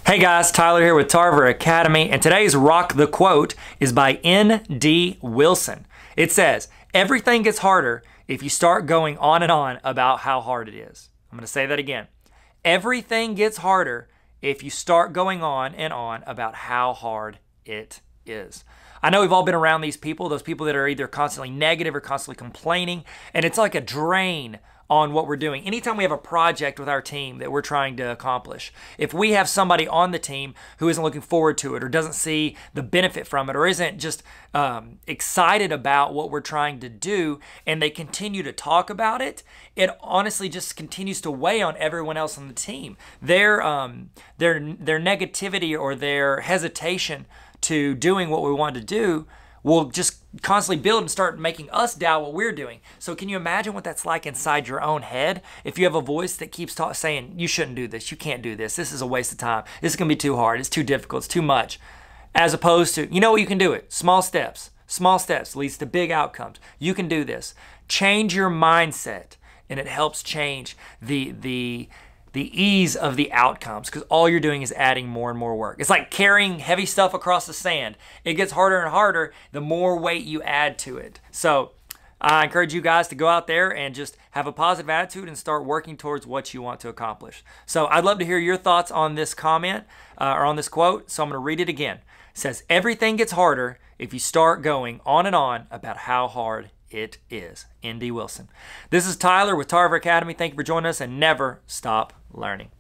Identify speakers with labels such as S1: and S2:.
S1: Hey guys, Tyler here with Tarver Academy, and today's Rock the Quote is by N.D. Wilson. It says, everything gets harder if you start going on and on about how hard it is. I'm going to say that again. Everything gets harder if you start going on and on about how hard it is. I know we've all been around these people, those people that are either constantly negative or constantly complaining, and it's like a drain on what we're doing. Anytime we have a project with our team that we're trying to accomplish, if we have somebody on the team who isn't looking forward to it or doesn't see the benefit from it or isn't just excited about what we're trying to do and they continue to talk about it, it honestly just continues to weigh on everyone else on the team. Their negativity or their hesitation to doing what we want to do will just constantly build and start making us doubt what we're doing. So can you imagine what that's like inside your own head? If you have a voice that keeps saying, you shouldn't do this, you can't do this, this is a waste of time, this is gonna be too hard, it's too difficult, it's too much. As opposed to, you know what, you can do it. Small steps leads to big outcomes. You can do this. Change your mindset and it helps change the ease of the outcomes, because all you're doing is adding more and more work. It's like carrying heavy stuff across the sand. It gets harder and harder the more weight you add to it. So I encourage you guys to go out there and just have a positive attitude and start working towards what you want to accomplish. So I'd love to hear your thoughts on this comment or on this quote. So I'm going to read it again. It says, everything gets harder if you start going on and on about how hard it is. N.D. Wilson. This is Tyler with Tarver Academy. Thank you for joining us, and never stop learning.